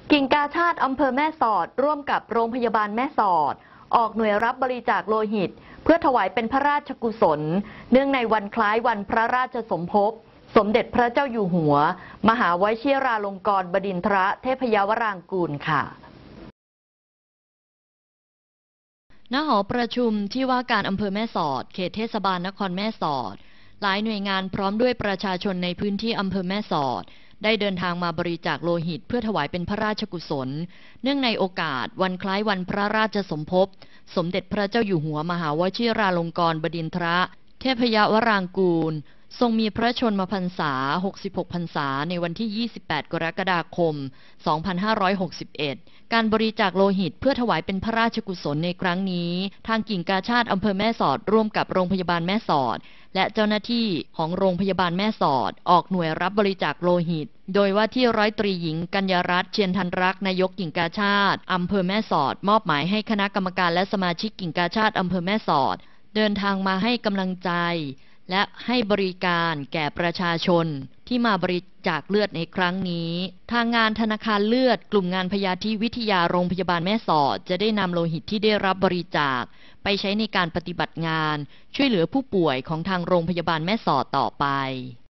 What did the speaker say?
กิ่งกาชาติอำเภอแม่สอดร่วมกับโรงพยาบาลแม่สอดออกหน่วยรับบริจาคโลหิตเพื่อถวายเป็นพระราชกุศลเนื่องในวันคล้ายวันพระราชสมภพสมเด็จพระเจ้าอยู่หัวมหาวชิราลงกรณ์บดินทรเทพยวรางกูลค่ะณ หอประชุมที่ว่าการอำเภอแม่สอดเขตเทศบาลนครแม่สอดหลายหน่วยงานพร้อมด้วยประชาชนในพื้นที่อำเภอแม่สอดได้เดินทางมาบริจาคโลหิตเพื่อถวายเป็นพระราชกุศลเนื่องในโอกาสวันคล้ายวันพระราชสมภพสมเด็จพระเจ้าอยู่หัวมหาวชิราลงกรณ์บดินทรเทพยวรางกูลทรงมีพระชนมพรรษา66พรรษาในวันที่28กรกฎาคม2561การบริจาคโลหิตเพื่อถวายเป็นพระราชกุศลในครั้งนี้ทางกิ่งกาชาติอำเภอแม่สอดร่วมกับโรงพยาบาลแม่สอดและเจ้าหน้าที่ของโรงพยาบาลแม่สอดออกหน่วยรับบริจาคโลหิตโดยว่าที่ร้อยตรีหญิงกัญญารัตน์เชียนทันรักนายกกิ่งกาชาติอำเภอแม่สอดมอบหมายให้คณะกรรมการและสมาชิกกิ่งกาชาติอำเภอแม่สอดเดินทางมาให้กำลังใจและให้บริการแก่ประชาชนที่มาบริจาคเลือดในครั้งนี้ทางงานธนาคารเลือดกลุ่มงานพยาธิวิทยาโรงพยาบาลแม่สอดจะได้นำโลหิตที่ได้รับบริจาคไปใช้ในการปฏิบัติงานช่วยเหลือผู้ป่วยของทางโรงพยาบาลแม่สอดต่อไป